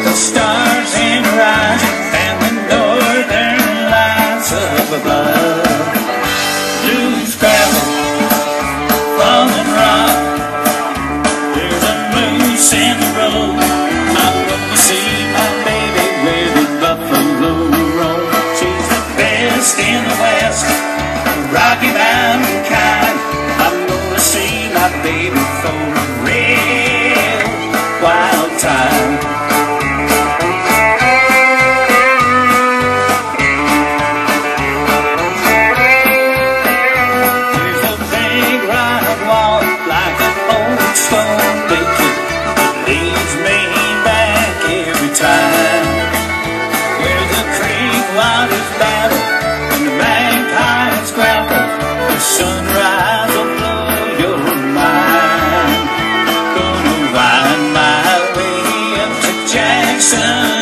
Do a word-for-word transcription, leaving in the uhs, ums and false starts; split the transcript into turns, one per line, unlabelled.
the stars in rising and the northern lights of above. Blues gravel, falling rock, there's a moose in the road. I'm gonna see my baby where the buffalo roam. She's the best in the west, Rocky Mountain kind. I'm gonna see my baby for a real wild time. There's a big rock wall like an old stone beacon that leads me back every time. Where the creek waters battle and the magpies grapple, the sunrise will blow your mind. Gonna wind my way up to Jackson